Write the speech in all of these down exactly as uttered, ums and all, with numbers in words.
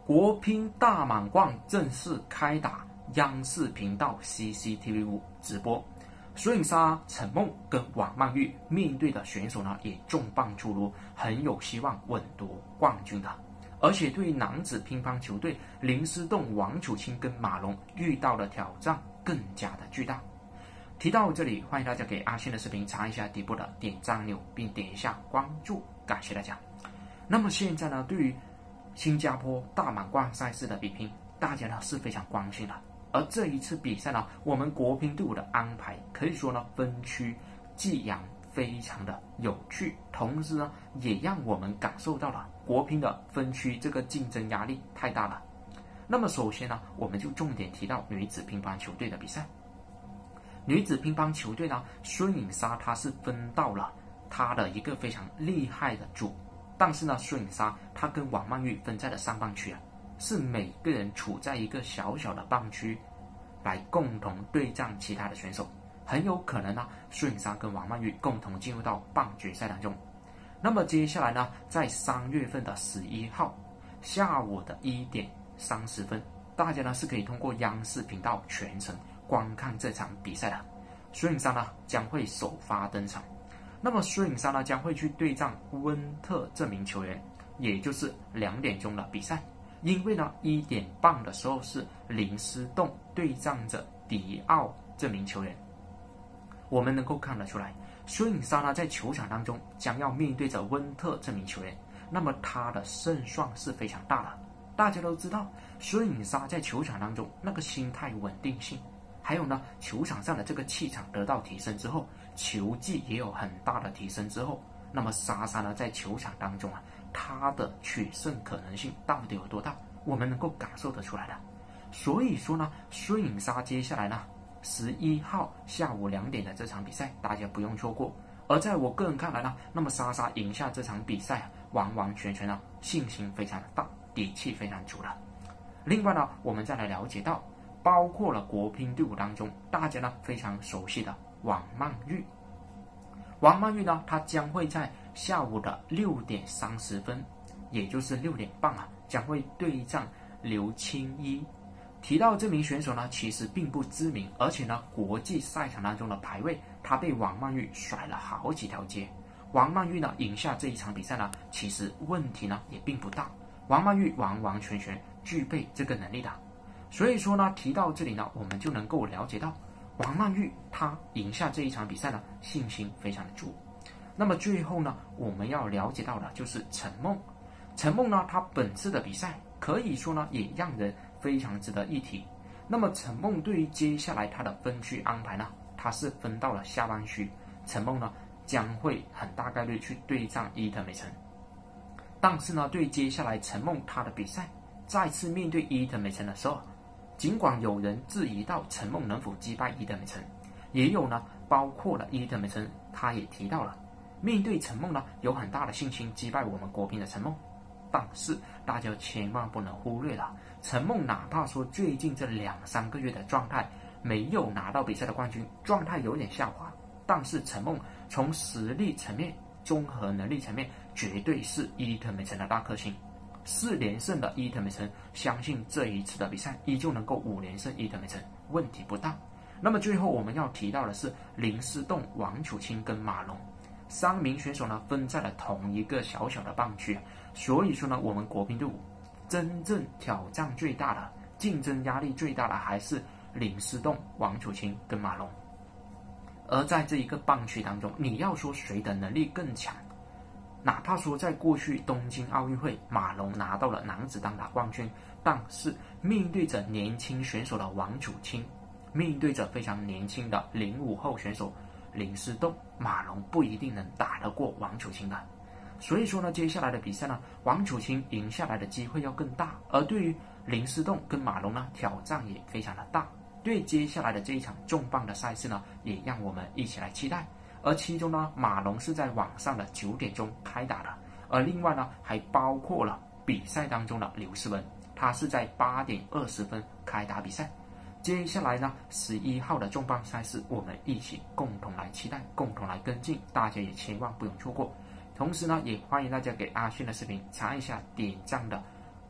国乒大满贯正式开打，央视频道 C C T V 五直播。孙颖莎、陈梦跟王曼玉面对的选手呢，也重磅出炉，很有希望稳夺冠军的。而且对于男子乒乓球队，林思栋、王楚钦跟马龙遇到的挑战更加的巨大。提到这里，欢迎大家给阿信的视频查一下底部的点赞钮，并点一下关注，感谢大家。那么现在呢，对于新加坡大满贯赛事的比拼，大家呢是非常关心的。而这一次比赛呢，我们国乒队伍的安排可以说呢，分区激扬，非常的有趣，同时呢，也让我们感受到了国乒的分区这个竞争压力太大了。那么首先呢，我们就重点提到女子乒乓球队的比赛。女子乒乓球队呢，孙颖莎她是分到了她的一个非常厉害的组，但是呢，孙颖莎她跟王曼玉分在了上半区啊。是每个人处在一个小小的半区，来共同对战其他的选手，很有可能呢，孙颖莎跟王曼玉共同进入到半决赛当中。那么接下来呢，在三月份的十一号下午的一点三十分，大家呢是可以通过央视频道全程观看这场比赛的。孙颖莎呢将会首发登场，那么孙颖莎呢将会去对战温特这名球员，也就是两点钟的比赛。因为呢，一点半的时候是林思栋对战着迪奥这名球员，我们能够看得出来，孙颖莎呢在球场当中将要面对着温特这名球员，那么他的胜算是非常大的。大家都知道，孙颖莎在球场当中那个心态稳定性，还有呢球场上的这个气场得到提升之后，球技也有很大的提升之后，那么莎莎呢在球场当中啊，他的取胜可能性到底有多大，我们能够感受得出来的。所以说呢，孙颖莎接下来呢十一号下午两点的这场比赛大家不用错过。而在我个人看来呢，那么莎莎赢下这场比赛完完全全呢信心非常的大，底气非常足了。另外呢，我们再来了解到，包括了国乒队伍当中大家呢非常熟悉的王曼玉。王曼玉呢，她将会在下午的六点三十分，也就是六点半啊，将会对战刘青衣。提到这名选手呢，其实并不知名，而且呢，国际赛场当中的排位，他被王曼玉甩了好几条街。王曼玉呢，赢下这一场比赛呢，其实问题呢也并不大。王曼玉完完全全具备这个能力的，所以说呢，提到这里呢，我们就能够了解到，王曼玉她赢下这一场比赛呢，信心非常的足。那么最后呢，我们要了解到的就是陈梦。陈梦呢，她本次的比赛可以说呢，也让人非常值得一提。那么陈梦对于接下来她的分区安排呢，她是分到了下半区。陈梦呢，将会很大概率去对战伊藤美诚。但是呢，对接下来陈梦她的比赛，再次面对伊藤美诚的时候，尽管有人质疑到陈梦能否击败伊藤美诚，也有呢，包括了伊藤美诚，他也提到了，面对陈梦呢，有很大的信心击败我们国乒的陈梦。但是大家千万不能忽略了，陈梦哪怕说最近这两三个月的状态没有拿到比赛的冠军，状态有点下滑，但是陈梦从实力层面、综合能力层面，绝对是伊藤美诚的大克星。四连胜的伊藤美诚，相信这一次的比赛依旧能够五连胜伊藤美诚，问题不大。那么最后我们要提到的是林思栋、王楚钦跟马龙三名选手呢，分在了同一个小小的半区，所以说呢，我们国乒队伍真正挑战最大的、竞争压力最大的还是林思栋、王楚钦跟马龙。而在这一个半区当中，你要说谁的能力更强，哪怕说在过去东京奥运会马龙拿到了男子单打冠军，但是面对着年轻选手的王楚钦，面对着非常年轻的零五后选手林思栋，马龙不一定能打得过王楚钦的。所以说呢，接下来的比赛呢，王楚钦赢下来的机会要更大，而对于林思栋跟马龙呢，挑战也非常的大。对接下来的这一场重磅的赛事呢，也让我们一起来期待。而其中呢，马龙是在晚上的九点钟开打的，而另外呢，还包括了比赛当中的刘诗雯，他是在八点二十分开打比赛。接下来呢，十一号的重磅赛事，我们一起共同来期待，共同来跟进，大家也千万不用错过。同时呢，也欢迎大家给阿迅的视频查一下点赞的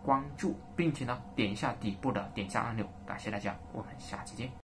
关注，并且呢点一下底部的点赞按钮。感谢大家，我们下期见。